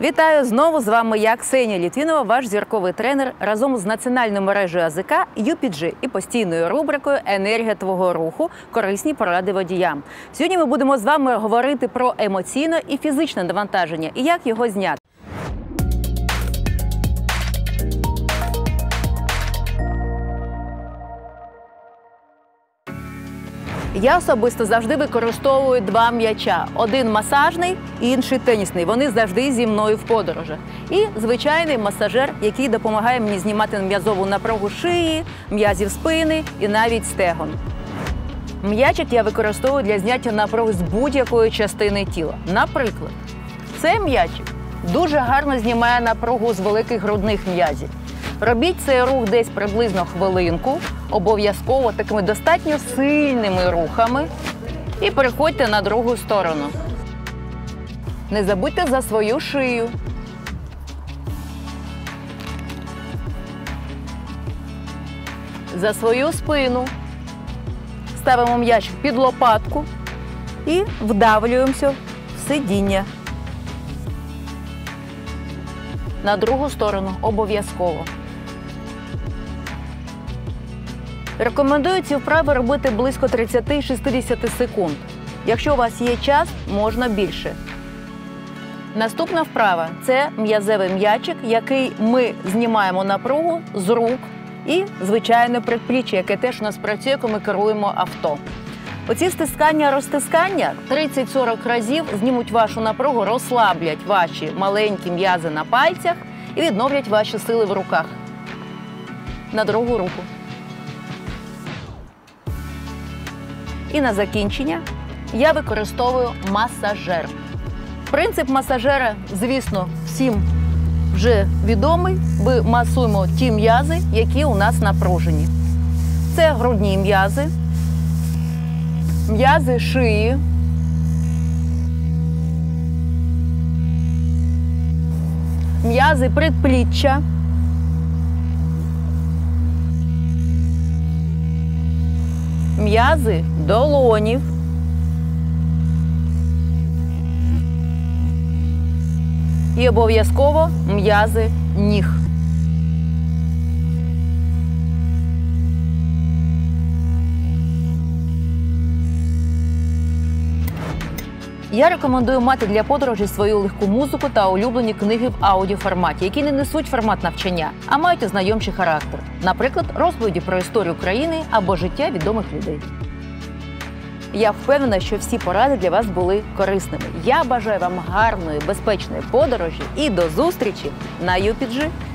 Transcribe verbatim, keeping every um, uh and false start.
Вітаю! Знову з вами я, Ксенія Літвінова, ваш зірковий тренер, разом з національною мережею АЗК ю пі джі і постійною рубрикою «Енергія твого руху. Корисні поради водіям». Сьогодні ми будемо з вами говорити про емоційне і фізичне навантаження і як його зняти. Я особисто завжди використовую два м'яча. Один масажний, інший тенісний. Вони завжди зі мною в подорожах. І звичайний масажер, який допомагає мені знімати м'язову напругу шиї, м'язів спини і навіть стегон. М'ячик я використовую для зняття напруги з будь-якої частини тіла. Наприклад, цей м'ячик дуже гарно знімає напругу з великих грудних м'язів. Робіть цей рух десь приблизно хвилинку, обов'язково такими достатньо сильними рухами і переходьте на другу сторону. Не забудьте за свою шию. За свою спину. Ставимо м'ячик під лопатку і вдавлюємося в сидіння. На другу сторону обов'язково. Рекомендую ці вправи робити близько тридцять-шістдесят секунд. Якщо у вас є час, можна більше. Наступна вправа – це м'язевий м'ячик, який ми знімаємо напругу з рук і, звичайно, предпліччя, яке теж у нас працює, коли ми керуємо авто. Оці стискання-розтискання тридцять-сорок разів знімуть вашу напругу, розслаблять ваші маленькі м'язи на пальцях і відновлять ваші сили в руках. На другу руку. І на закінчення я використовую масажер. Принцип масажера, звісно, всім вже відомий. Ми масуємо ті м'язи, які у нас напружені. Це грудні м'язи, м'язи шиї, м'язи предпліччя, м'язи долонів, і обов'язково м'язи ніг. Я рекомендую мати для подорожі свою легку музику та улюблені книги в аудіоформаті, які не несуть формат навчання, а мають ознайомчий характер. Наприклад, розповіді про історію країни або життя відомих людей. Я впевнена, що всі поради для вас були корисними. Я бажаю вам гарної, безпечної подорожі і до зустрічі на ю пі джі.